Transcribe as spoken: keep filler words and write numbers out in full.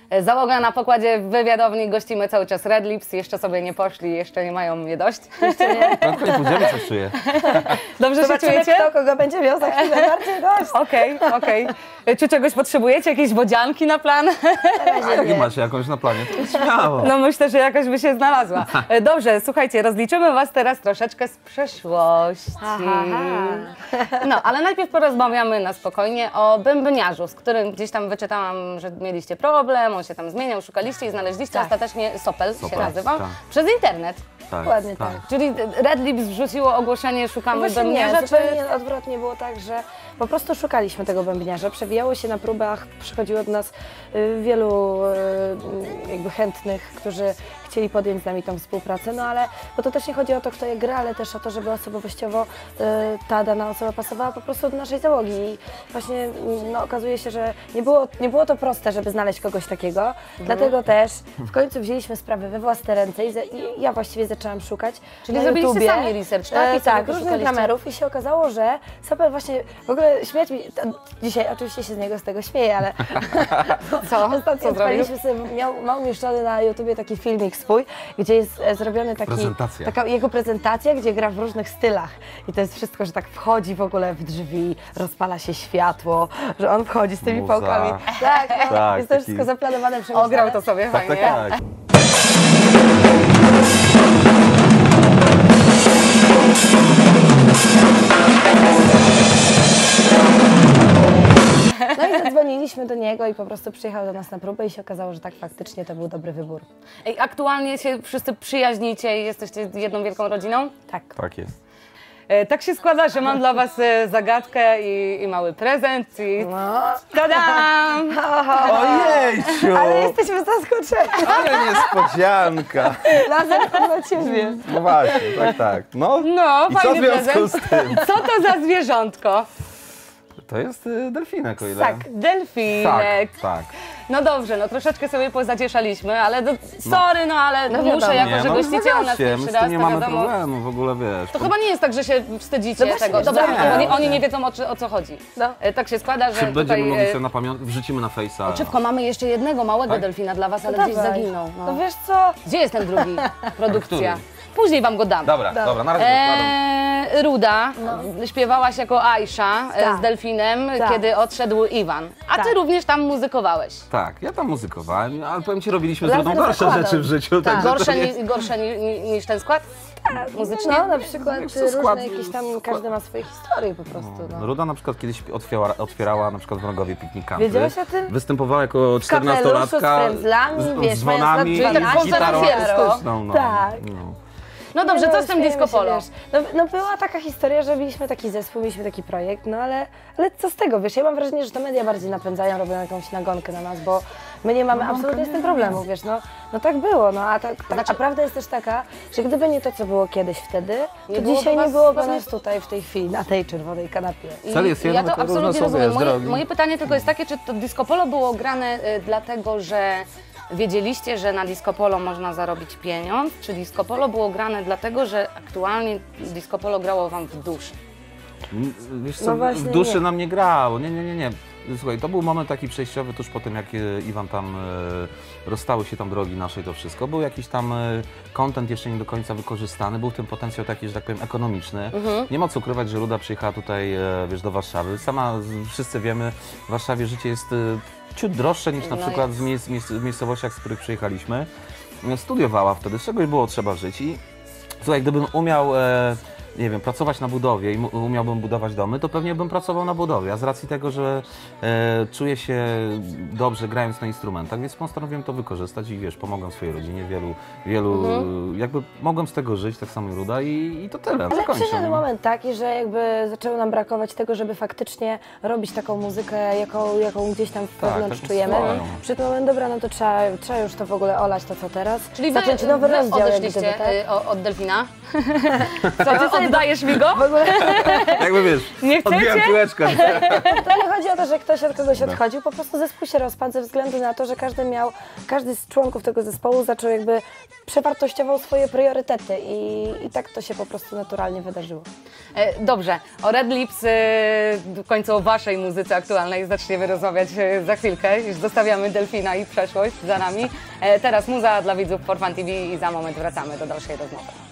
Załoga na pokładzie wywiadowni, gościmy cały czas Red Lips, jeszcze sobie nie poszli, jeszcze nie mają mnie dość. Jeszcze nie. Prędko nie pójdziemy, coś czuję. Dobrze się czujecie? Kto kogo będzie miał za chwilę bardziej dość. Okej, okay, okej. Okay. Czy czegoś potrzebujecie? Jakieś wodzianki na plan? A jak macie jakąś na planie, to śmiało. No myślę, że jakoś by się znalazła. Dobrze, słuchajcie, rozliczymy was teraz troszeczkę z przeszłości. Aha. No, ale najpierw porozmawiamy na spokojnie o bębniarzu, z którym gdzieś tam wyczytałam, że mieliście problem, on się tam zmieniał, szukaliście i znaleźliście tak. ostatecznie Sopel, Sopel się nazywał, tak. przez internet. Tak, Dokładnie tak. tak. Czyli Red Lips wrzuciło ogłoszenie, szukamy Właśnie bębniarza, nie, zupełnie czy... odwrotnie było tak, że po prostu szukaliśmy tego bębniarza, przewijało się na próbach, przychodziło do nas y, wielu y, jakby chętnych, którzy chcieli podjąć z nami tą współpracę, no ale, bo to też nie chodzi o to, kto je gra, ale też o to, żeby osobowościowo y, ta dana osoba pasowała po prostu do naszej załogi i właśnie no, okazuje się, że nie było, nie było to proste, żeby znaleźć kogoś takiego, mhm. dlatego też w końcu wzięliśmy sprawę we własne ręce i, za, i ja właściwie zaczęłam szukać. Czyli zrobiliście YouTubie, sami research, tak? E, tak, różnych kamerów i się okazało, że Sopel właśnie, w ogóle śmiać mi, dzisiaj oczywiście się z niego z tego śmieję, ale co? Ostatnio odpaliliśmy sobie, miał, ma umieszczony na YouTubie taki filmik swój, gdzie jest e, zrobiony taki, prezentacja. taka jego prezentacja, gdzie gra w różnych stylach i to jest wszystko, że tak wchodzi w ogóle w drzwi, rozpala się światło, że on wchodzi z tymi Muza. pałkami. Tak, no, Tak, jest to taki... wszystko zaplanowane, przemyślane. Ograł to sobie Tak, fajnie. tak, tak. No i zadzwoniliśmy do niego i po prostu przyjechał do nas na próbę i się okazało, że tak faktycznie to był dobry wybór. Ej, aktualnie się wszyscy przyjaźnicie i jesteście jedną wielką rodziną? Tak. Tak jest. E, tak się składa, że mam dla was e, zagadkę i, i mały prezent i No. tadam! Ojejciu! Ale jesteśmy zaskoczeni. Ale niespodzianka! Laser dla ciebie. No właśnie, tak, tak. No, No, i co w fajny związku prezent. z tym? Co to za zwierzątko? To jest y, delfinek, o ile... Tak, delfinek. Tak, tak. No dobrze, no troszeczkę sobie pozacieszaliśmy, ale do, sorry, no ale No muszę, wiadomo. jako Nie, że no gościcie u nas się, my pierwszy z raz, tym nie to mamy wiadomo. problemu, w ogóle wiesz. To chyba nie jest tak, że się wstydzicie No właśnie, tego. Dobra, nie, to oni, nie, oni, oni nie. nie wiedzą o, czy- o co chodzi. No. E, Tak się składa, że Czy będziemy tutaj... mogli e, sobie na pamiątkę, wrzucimy na Face'a. Szybko, mamy jeszcze jednego małego Tak? delfina dla was, ale No gdzieś dawaj. zaginął. No No. wiesz co? Gdzie jest ten drugi? Produkcja. Który? Później wam go dam. Dobra, Dobra. dobra, na razie wykładam. Eee, Ruda, śpiewałaś jako Aisha e, Tak. z delfinem, Tak. kiedy odszedł Iwan. A ty Tak. również tam muzykowałeś. Tak, ja tam muzykowałem, ale powiem ci, robiliśmy z Laser Rudą gorsze zakładam. rzeczy w życiu. Tak. także to Gorsze, nie ni, jest- gorsze ni, ni, niż ten skład? Muzycznie? No na przykład Wiesz co, różne skład- jakieś tam, skład- każdy ma swoje historie po prostu. No. Ruda na przykład kiedyś otwierała, otwierała na przykład w Rogowie Picnic Country. Wiedziałeś o tym? Występowała jako kapeluszu z czternastolatka frędzlami, z, wiesz, z dzwonami, mając lat z gitarą dwanaście. akustyczną. No, Tak. no. No dobrze, Nie, co no, z tym śmiejemy disco się, polo? wiesz. No, no była taka historia, że mieliśmy taki zespół, mieliśmy taki projekt, no ale, ale co z tego, wiesz, ja mam wrażenie, że to media bardziej napędzają, robią jakąś nagonkę na nas, bo my nie mamy absolutnie z tym problemu, wiesz, no, no tak było, no a, tak, tak, Znaczy- a prawda jest też taka, że gdyby nie to, co było kiedyś wtedy, to Nie byłoby dzisiaj was nie byłoby właśnie- nas tutaj w tej chwili, na tej czerwonej kanapie. I Cel jest ja jeden, to tylko różne absolutnie są, rozumiem. wiesz, Moje, drogi. moje pytanie tylko jest takie, czy to disco polo było grane y, dlatego, że wiedzieliście, że na disco polo można zarobić pieniądz, czy disco polo było grane dlatego, że aktualnie disco polo grało wam w duszy? M, Wiesz co, No w właśnie duszy nie. nam nie grało, nie, nie, nie, nie. Słuchaj, to był moment taki przejściowy tuż po tym, jak e, Iwan tam, e, rozstały się tam drogi nasze i to wszystko. Był jakiś tam e, content jeszcze nie do końca wykorzystany, był ten potencjał taki, że tak powiem, ekonomiczny. Mhm. Nie ma co ukrywać, że Ruda przyjechała tutaj, e, wiesz, do Warszawy. Sama, z- wszyscy wiemy, w Warszawie życie jest e, ciut droższe niż na No przykład jest. w, miejsc, miejsc, w miejscowościach, z których przyjechaliśmy. E, Studiowała wtedy, z czegoś było trzeba żyć i słuchaj, gdybym umiał, e, nie wiem, pracować na budowie i mu- umiałbym budować domy, to pewnie bym pracował na budowie, a z racji tego, że e, czuję się dobrze grając na instrumentach, więc postanowiłem to wykorzystać i wiesz, pomogłem swojej rodzinie, wielu, wielu, jakby mogłem z tego żyć, tak samo i Ruda i, i to tyle, Ale zakończę. przyszedł moment taki, że jakby zaczęło nam brakować tego, żeby faktycznie robić taką muzykę, jaką, jaką gdzieś tam wewnątrz taką czujemy. swoją. Przyszedł moment, dobra, no to trzeba, trzeba już to w ogóle olać, to co teraz. Czyli wy, zacząć nowy wy rozdział, jakby odeszliście gdyby, tak? y, o- od delfina? Co, ty sobie Oddajesz mi go? W ogóle Jakby wiesz, Nie chcecie? odbijam piłeczkę. to nie chodzi o to, że ktoś od kogoś odchodził, po prostu zespół się rozpadł ze względu na to, że każdy miał, każdy z członków tego zespołu zaczął jakby przewartościował swoje priorytety i, i tak to się po prostu naturalnie wydarzyło. E, Dobrze, o Red Lips, e, w końcu o waszej muzyce aktualnej zaczniemy rozmawiać e, za chwilkę. Już zostawiamy Delfina i przeszłość za nami. E, Teraz muza dla widzów For Fun T V i za moment wracamy do dalszej rozmowy.